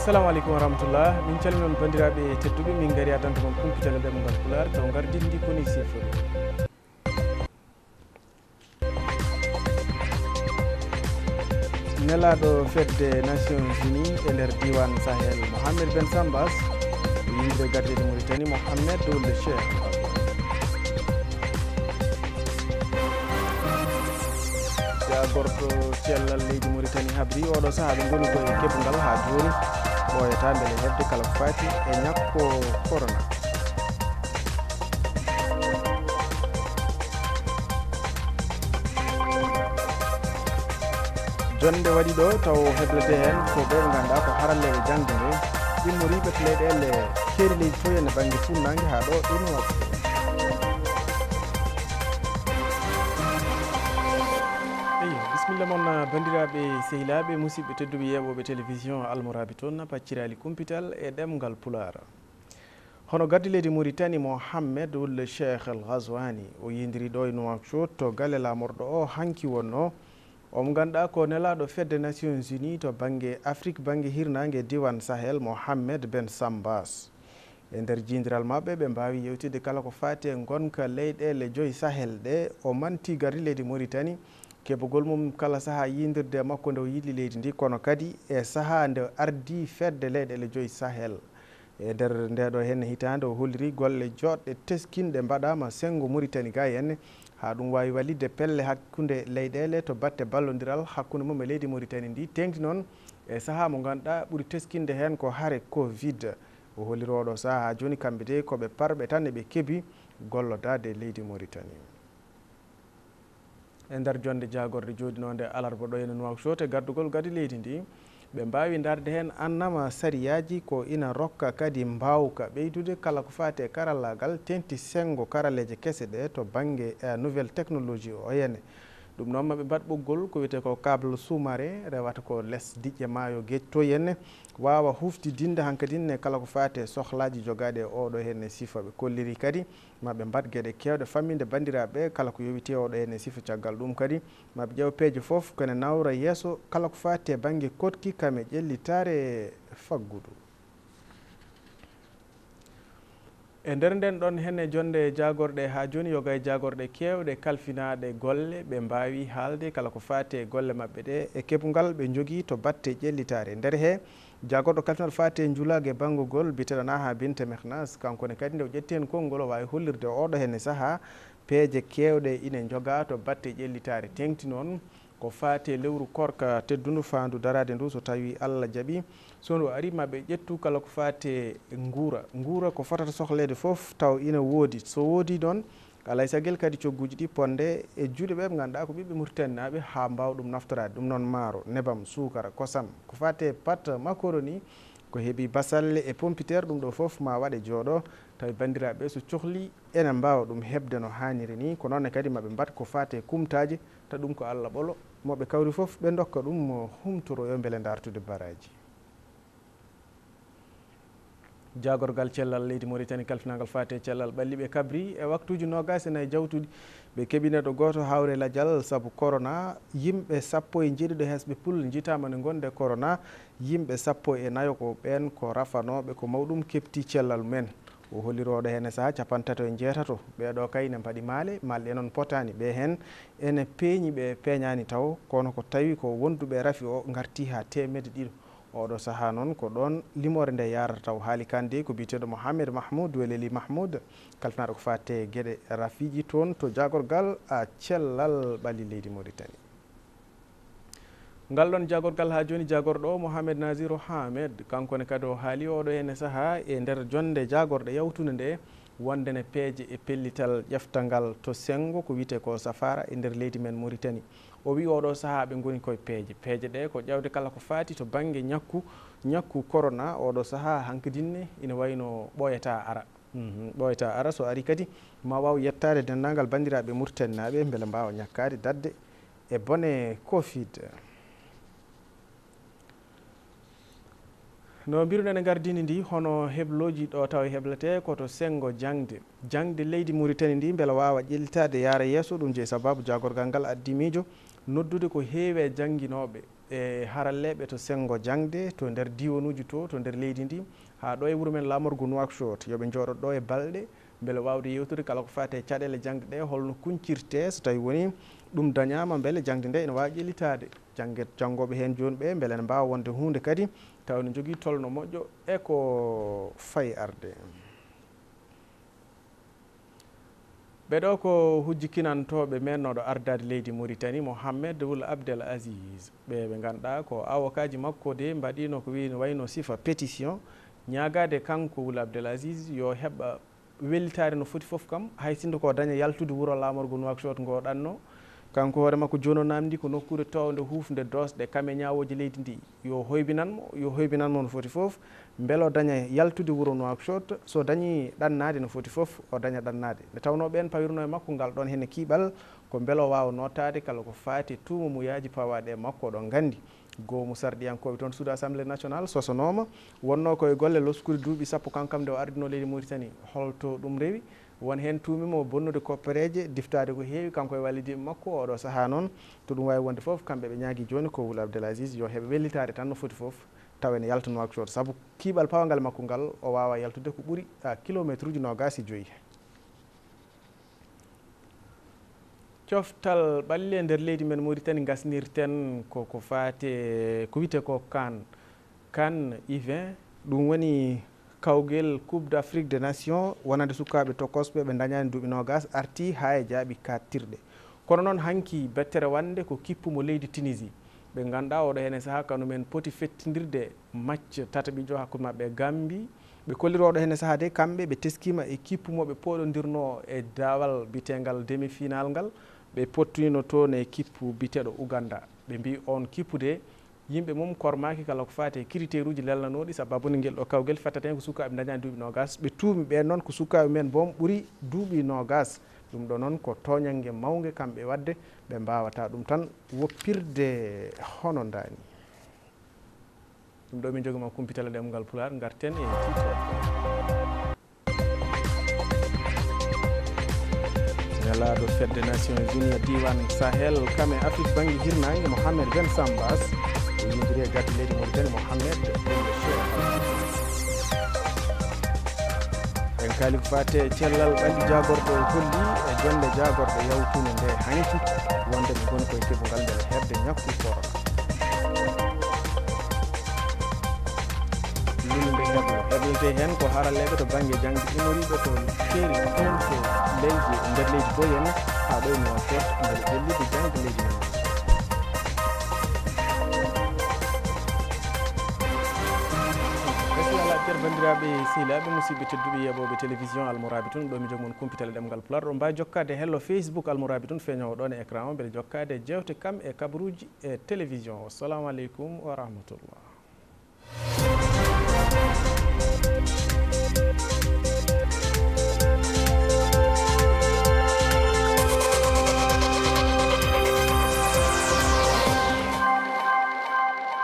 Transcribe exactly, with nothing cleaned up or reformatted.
assalamu alaikum warahmatullah. Min calminon bandiraɓe tedduɓe, min gari adanta mon kumpital ɗemgal pular taw gardindi koni sifude. Nelaɗo fedde Nations Unies e nder diwan Sahel Mohamed Ben Sambas yimɓe gardede Mauritanie Mohamed Ould Cheikh jagorɗo cellal leydi Mauritanie habri oɗo saaha ɓe goni koye keɓgal ha joni ɓoyata beele hebde kala ko fati e ñakko corona. jonde waɗi ɗo taw heblete hen ko ɓe ɓe ganduɗa ko haralleɓe jangde nde immoriɓe to leyɗele keeri leydi to henne banggue funnague ha ɗo ɗoni waktu. eyi bisimilla moon bandiraɓe sehilaɓe musidɓe tedduɓe yeɓoɓe télévision Al-Mourabitoun paccirali Kumpital e ɗemgal pular. hono gaddi leydi Mauritanie Mohamed Ould Cheikh al Ghazouani o yindiri ɗo e Nouakchott to galle lamorɗo o hanki wonno omo ganduɗa ko nelaɗo fedde Nations Unies to banggue Afrique banggue hirnague diwan Sahel Mohamed Ben Sambas e nder jindiral mabɓe ɓe mbawi yewtide kala ko fati e gonka leyɗele joyi Sahel ɗe o manti gardi leydi Mauritanie keɓogol mum kala saaha yindirde makko nde o yiɗi leydi ndi kono kadi e saaha nde ardi fedde leyɗele joyi Sahel e nder ndeɗo henne hitande o holliri golle joɗɗe teskinɗe mbaɗama sengo Mauritanie ga henne ha ɗum wawi wallidde pelle hakkude leyɗele to batte ballodiral hakkude mum e leydi Mauritanie ndi tengti noon e saaha mo ganduɗa ɓuuri teskinde hen ko haare Covid o holliri oɗo saaha joni kamɓe de koɓe parɓe tan eɓe keebi gollodade leydi Mauritanie. e nder jonde jagorde joɗinode alarba ɗo ene Nouakchott e gardugol gadi leydi ndi ɓe mbawi darde hen annama sariyaji ko ina rokka kadi mbawka ɓeydude kala ko fati e karallagal tenti sengo karalleje kese ɗe to banggue nouvelle technologie o henne ɗum noon maɓe mbaɗ ɓoggol ko wiyete ko câble sous-marin rewata ko less diƴƴe maayo gueji to henne wawa huftidinde hankkadinne kala ko fati e sohlaji jogaɗe e oɗo henne sifa ɓe kolliri kadi maɓe mbaɗ gueɗe kewɗe famminde bandiraɓe kala ko yowiti oɗo henne sifa caggal ɗum kadi maɓe ƴeew peeje foof kone nawra yesso kala ko fati e banggue kotki kame ƴellitare faggudu. e nder nden ɗon henne jonde jagorɗe ha joni yoga e jagorɗe kewɗe kalfinaɗe golle ɓe mbawi haalde kala ko fati e golle mabɓe ɗe e keɓugal ɓe jogui to batte ƴellitare nder he jagorɗo kalfinaɗo fati e julague bangugol biteɗo Naha Binte Mehnas kankone kadi nde o ƴetti hen konngol o wawi hollirde oɗo henne saaha peeje kewɗe ine joga to batte ƴellitare tengti noon ko fati e lewru korka teddudu fandu darade ndu so tawi Allah jaaɓi so ndu ari maɓe ƴettu kala ko fati e guura guura ko fotata sohlede foof taw ina woodi so woodi ɗon alay saguel kadi cogguji ɗi ponde e juuɗe ɓe ɓe ganduɗa ko ɓiɓɓe Mauritanie ha mbaw ɗum naftorade ɗum noon maaro nebam sukara kosam ko fati e pat macaroni ko heeɓi basalle e pompiterre ɗum ɗo foof ma waɗe jooɗo tawi bandiraɓe so cohli ene mbawa ɗum hebde no hanniri ni ko noonne kadi maɓe mbat ko fati e kumtaji ta ɗum ko Allah ɓolo moɓe kawri foof ɓe dokka ɗum humtoro yo beele dartude baraji. jagorgal cellal leydi Mauritanie kalfinagal fati e cellal ɓalliɓe kabri e waktuji nogas e nayyi jawtuɗi ɓe keɓineɗo goto hawre ladial saabu corona yimɓe sappo e jeeɗiɗo hesɓe pul jitama nde gonde corona yimɓe sappo e nayo ko ɓen ko rafanoɓe ko mawɗum kepti cellal men o holliroɗo hen e saaha capantato e jeetato ɓeɗo kay ne mbaɗi maale malɗe noon potani ɓe hen ene peeñi ɓe peeñani taw kono ko tawi ko wonduɓe rafi o garti ha temedde ɗiɗo oɗo saaha noon ko ɗon limore nde yarata taw haali kande ko biteɗo Mohamed Mahmoud weleli Mahmoud kalfinaɗo ko fate gueɗe rafiji toon to jagorgal a cellal ɓalli leydi Mauritanie. ngal ɗon jagorgal ha joni jagorɗo Mohamed Nazirou Hamed kankone kadi o haali oɗo henne saaha e nder jonde jagorɗe yawtude nde wondene peeje e pellital ƴeftangal to sengo ko wiyete ko safara e nder leydi men Mauritanie o wi oɗo saaha ɓe goni koye peeje peeje ɗe ko ƴewde kala ko fati to banggue ñakku ñakku corona oɗo saaha hankkadinne ina wayno ɓoyata ara ɓoyata ara so ari kadi ma waw yettade dendagal bandiraɓe Mauritanie naɓe beele mbawa ñakkade dadde e bone Covid. no mbiruɗen e gardini ndi hono hebloji ɗo taw heblete koto sengo jangde jangde leydi Mauritanie ndi beela wawa ƴellitade yaara yesso ɗum je sababu jagorgal ngal addi miijo noddude ko heewe jangguinoɓe e haralleɓe to sengo jangde to nder diwanuji to to nder leydi ndi ha ɗo e wuuro men lamorgo Nouakchott yoɓe jooɗo ɗo e balɗe beele wawde yewtude kala ko fate caɗele jangde ɗe holno kuncirte so tawi woni ɗum dañama beele jangde nde ene wawi ƴellitade jangge janggoɓe hen joni ɓe beele ne mbawa wonde hunde kadi taw ne jogui tolno moƴƴo e ko fayi arde. ɓeɗo ko hujjikinantoɓe mennoɗo ardade leydi Mauritanie Mohamed Ould Abdel Aziz ɓe ɓe ganduɗa ko avocat ji makko de mbaɗino ko wi wayno sifa pétition ñagade kanko Ould Abdel Aziz yo heɓa weltare no foti foof kam hay sinno ko daña yaltude wuuro lamorgo Nouakchott ngo ɗanno kanko hoore makko joni o namdi ko nokkure towde hufde dosɗe kame ñawoji leydi ndi yo hoybinanmo yo hoybinanmo no foti foof beele o daña yaltude wuuro Nouakchott so dañi ɗannade no foti foof o daña ɗannade nde tawno ɓen pawirno e makko ngal ɗon hene kiiɓal ko beele o wawa notade kala ko fati tuma muyaji pawaɗe e makko oɗon gandi gomu sarɗiyankoɓe toon suudu assemblée nationale sosanoma wonno koye golle loskude duuɓi sappo kankam nde o ardino leydi Mauritanie holto ɗum rewi won hen tumimo bonnude koppereje diftade ko heewi kanko e wallidiɓe makko oɗo saaha noon to ɗum wawi wonde foof kamɓe ɓe ñaagui joni ko Ould Abdel Aziz yo heeɓe wellitade tan no foti foof taw ene yalta Nouakchott saabu kiiɓal pawangal makko ngal o wawa yaltude ko ɓuuri a kilométre uji nogas e joyyi. coftal ɓalle e nder leydi men Mauritanie gasnirten koko fate ko wiyete ko kan kan U vingt ɗum woni kawgel coupe d'Afrique des nations wonande sukaɓe tokosɓe ɓe dañani duuɓi nogas arti ha e jaaɓi kattirɗe kono noon hanki bettere wande ko kippumo leydi Tunisie ɓe ganduɗa oɗo hen e saaha kanumen poti fettidirde match tataɓijo hakkude mabɓe e Gambie ɓe kolliroɗo hen e saaha de kamɓe ɓe teskima e kippumoɓe poɗodirno e dawal bitegal demi final ngal ɓe pottino toon e kippu biteɗo Ouganda ɓe mbi on kippude yimɓe mum kormaki kala ko fati e critére uji lelnanoɗi sababude guel ɗo kawguel fettata hen ko sukaɓe dañani duuɓi nogas ɓe tuumi ɓen noon ko sukaɓe men boom ɓuuri duuɓi nogas ɗum ɗo noon ko toñangue mawgue kamɓe wadde ɓe mbawata ɗum tan woppirde hono dani ɗum ɗo min jogima Kumpital ɗemgal Pulaar garten e tito nelaɗo fedde Nations Unies diwan Sahel kame Afrique banggue hirnangue Mohamed Ben Sambas o yindiri e gadde leydi Mauritanie Mohamed en kaali ko fate cellal ɓalli jagorɗo holli e jonde jagorɗo yawtude nde hanki wonde ɓe goni koye keɓogal ndel hebde ñakku korona lulude heɓlo heɓlete hen ko haralleɓe to banggue jangde imoriɓe to feeri toon to leydi nder leydi to henna ha ɗo e Nouakchott beele ƴellide jangde leydi men cer bandiraɓe sehilaɓe musidɓe tedduɓe yeɓoɓe télévision Al-Mourabitoun ɗo mi jogmon Kumpital ɗemgal Pulaar ɗo mbawi jokkade hello Facebook Al-Mourabitoun feñowo ɗon e écran o beele jokkade jewte kam e kabaruji e télévision. Assalamu aleykum wa rahmatullah.